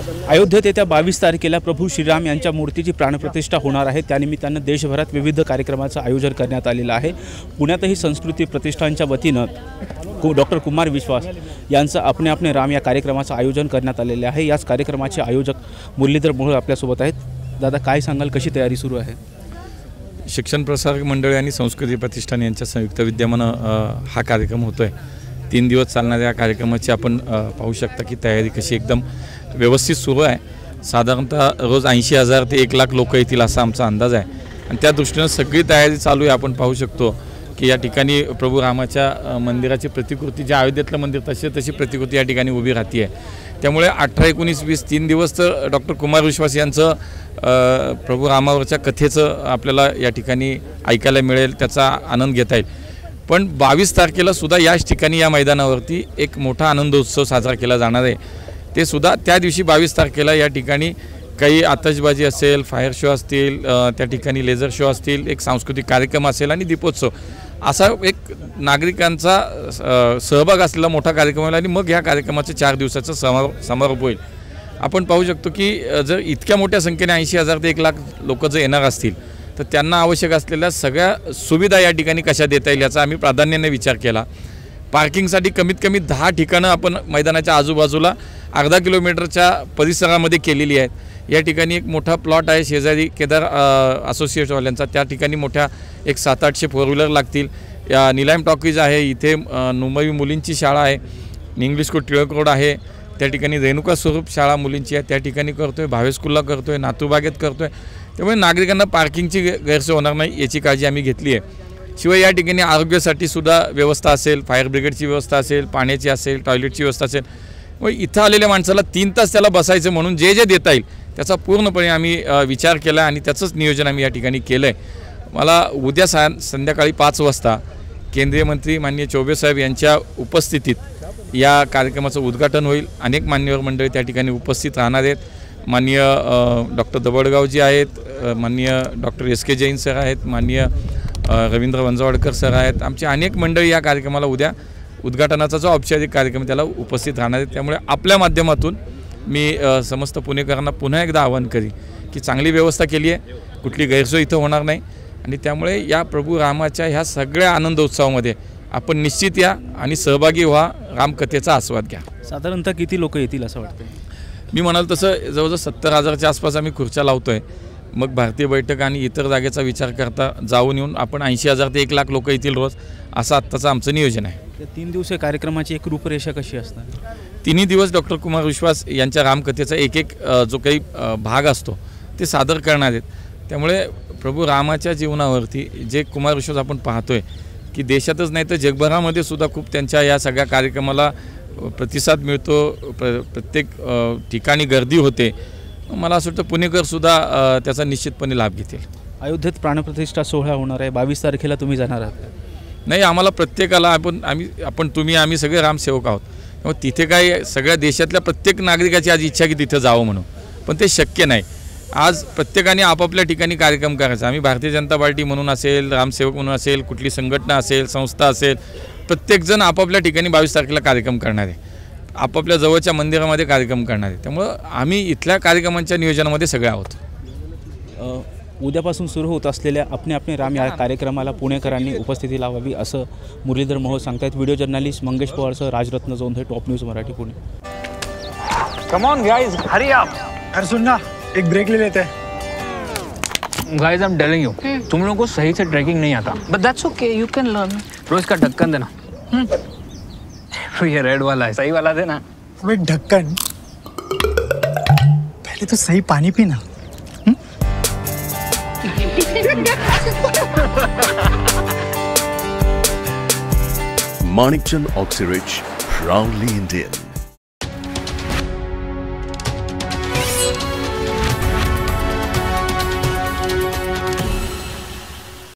अयोध्येत येत्या 22 तारखेला प्रभू श्रीराम यांच्या मूर्तीची प्राणप्रतिष्ठा होणार आहे। त्यानिमित्तानं देशभरात विविध कार्यक्रमाचं आयोजन करण्यात आलेलं आहे। पुण्यातही संस्कृती प्रतिष्ठानच्या वतीनं डॉक्टर कुमार विश्वास यांचं अपने अपने राम या कार्यक्रमाचं आयोजन करण्यात आलेले आहे। याच कार्यक्रमाचे आयोजक मुरलीधर मोहोळ आपल्यासोबत आहेत। दादा, काय सांगाल, कशी तयारी सुरू आहे? शिक्षण प्रसारक मंडळ आणि संस्कृती प्रतिष्ठान यांच्या संयुक्त विद्यमानं हा कार्यक्रम होतोय। 3 दिवस चालणाऱ्या कार्यक्रमाची आपण पाहू शकता की तयारी कशी एकदम व्यवस्थित सुरू आहे। साधारणतः रोज 80,000 ते 1 लाख लोक येतील असा आमचा अंदाज आहे आणि त्या दृष्टीनं सगळी तयारी चालू आहे। आपण पाहू शकतो की या ठिकाणी प्रभू रामाच्या मंदिराची प्रतिकृती, ज्या अयोध्येतलं मंदिर तशी प्रतिकृती या ठिकाणी उभी राहती आहे। त्यामुळे 18, 19, 20 3 दिवस तर डॉक्टर कुमार विश्वास यांचं प्रभू रामावरच्या कथेचं आपल्याला या ठिकाणी ऐकायला मिळेल, त्याचा आनंद घेता येईल। पण 22 तारखेला सुद्धा याच ठिकाणी या मैदानावरती एक मोठा आनंदोत्सव साजरा केला जाणार आहे। ते सुद्धा त्या दिवशी 22 तारखेला या ठिकाणी काही आतषबाजी असेल, फायर शो असतील, त्या ठिकाणी लेझर शो असतील, एक सांस्कृतिक कार्यक्रम असेल आणि दीपोत्सव असा एक नागरिकांचा सहभाग असलेला मोठा कार्यक्रम होईल आणि मग ह्या कार्यक्रमाचे 4 दिवसाचा समारोप होईल। आपण पाहू शकतो की जर इतक्या मोठ्या संख्येने 80,000 ते 1 लाख लोक जर येणार असतील तर त्यांना आवश्यक असलेल्या सगळ्या सुविधा या ठिकाणी कशा देता येईल याचा आम्ही प्राधान्याने विचार केला। पार्किंगसाठी कमीत कमी 10 ठिकाणं आपण मैदानाच्या आजूबाजूला अर्धा किलोमीटरच्या परिसरामध्ये केलेली आहेत। या ठिकाणी एक मोठा प्लॉट आहे शेजारी केदार असोसिएशनवाल्यांचा, त्या ठिकाणी मोठ्या एक 700-800 4 व्हीलर लागतील। या निलाम टॉकीज आहे, इथे नुमवी मुलींची शाळा आहे, इंग्लिश स्कूल टिळक रोड आहे, त्या ठिकाणी रेणुका स्वरूप शाळा मुलींची आहे, त्या ठिकाणी करतोय, भावे स्कूलला करतोय, नातूबागेत करतोय। त्यामुळे नागरिकांना पार्किंगची गैरसोय होणार नाही याची काळजी आम्ही घेतली आहे। शिवाय या ठिकाणी आरोग्यासाठी सुद्धा व्यवस्था असेल, फायर ब्रिगेडची व्यवस्था असेल, पाण्याची असेल, टॉयलेटची व्यवस्था असेल। मग इथं आलेल्या माणसाला 3 तास त्याला बसायचं म्हणून जे देता येईल त्याचा पूर्णपणे आम्ही विचार केला आणि त्याचंच नियोजन आम्ही या ठिकाणी केलं आहे। मला उद्या संध्याकाळी 5 वाजता केंद्रीय मंत्री माननीय चौबे साहेब यांच्या उपस्थितीत या कार्यक्रमाचं उद्घाटन होईल। अनेक मान्यवर मंडळी त्या ठिकाणी उपस्थित राहणार आहेत। माननीय डॉक्टर दबडगावजी आहेत, माननीय डॉक्टर SK जैन सर आहेत, माननीय रवींद्र वंजावडकर सर आहेत। आमची अनेक मंडळी या कार्यक्रमाला उद्या उद्घाटनाचा जो औपचारिक कार्यक्रम त्याला उपस्थित राहणार आहेत। त्यामुळे आपल्या माध्यमातून मी समस्त पुणेकरांना पुन्हा एकदा आवाहन करी की चांगली व्यवस्था केली आहे, कुठली गैरसोय इथं होणार नाही आणि त्यामुळे या प्रभू रामाच्या ह्या सगळ्या आनंदोत्सवामध्ये आपण निश्चित या आणि सहभागी व्हा, रामकथेचा आस्वाद घ्या। साधारणतः किती लोक येतील असं वाटतं? मी म्हणाल तसं जवळजवळ 70,000च्या आसपास आम्ही खुर्च्या लावतोय। मग भारतीय बैठक आणि इतर जागेचा विचार करता जाऊन येऊन आपण 80,000 ते 1 लाख लोक येतील रोज, असं आत्ताचं आमचं नियोजन आहे। 3 दिवसीय कार्यक्रमाची एक रूपरेषा कशी असणार? 3 दिवस डॉक्टर कुमार विश्वास यांच्या रामकथेचा एक जो काही भाग असतो ते सादर करणार आहेत। त्यामुळे प्रभू रामाच्या जीवनावरती जे कुमार विश्वास आपण पाहतोय की देशातच नाही तर जगभरामध्ये सुद्धा खूप त्यांच्या या सगळ्या कार्यक्रमाला प्रतिसाद मिळतो, प्रत्येक ठिकाणी गर्दी होते। मला असं वाटतं पुणेकरसुद्धा त्याचा निश्चितपणे लाभ घेतील। अयोध्येत प्राणप्रतिष्ठा सोहळा होणार आहे, 22 तारखेला तुम्ही जाणार आहात? नाही, आम्हाला प्रत्येकाला आम्ही सगळे रामसेवक आहोत। त्यामुळे तिथे काय सगळ्या देशातल्या प्रत्येक नागरिकाची आज इच्छा की तिथं जावं म्हणून, पण ते शक्य नाही। आज प्रत्येकाने आपापल्या ठिकाणी कार्यक्रम करायचा। आम्ही भारतीय जनता पार्टी म्हणून असेल, रामसेवक म्हणून असेल, कुठली संघटना असेल, संस्था असेल, प्रत्येकजण आपापल्या ठिकाणी 22 तारखेला कार्यक्रम करणार आहे, आपापल्या जवळच्या मंदिरामध्ये कार्यक्रम करणार आहे। त्यामुळं आम्ही इथल्या कार्यक्रमांच्या नियोजनामध्ये सगळे आहोत। उद्यापासून सुरू होत असलेल्या अपने अपने राम या कार्यक्रमाला पुणेकरांनी उपस्थिती लावावी असं मुरलीधर मोहोळ सांगतायत। व्हिडिओ जर्नलिस्ट मंगेश पवारसह Rajratna Jondhe, top news Marathi, Pune. Come on guys, hurry up. अरे सुन ना, एक ब्रेक ले लेते हैं। Guys, I am telling you, तुम लोगों को सही से ट्रैकिंग नहीं आता, but that's okay, you can learn. रोज का ढक्कन देना। ये रेड वाला है, सही वाला देना। अबे ढक्कन, पहले तो सही पानी पीना। Manikchand Oxyrich, proudly Indian.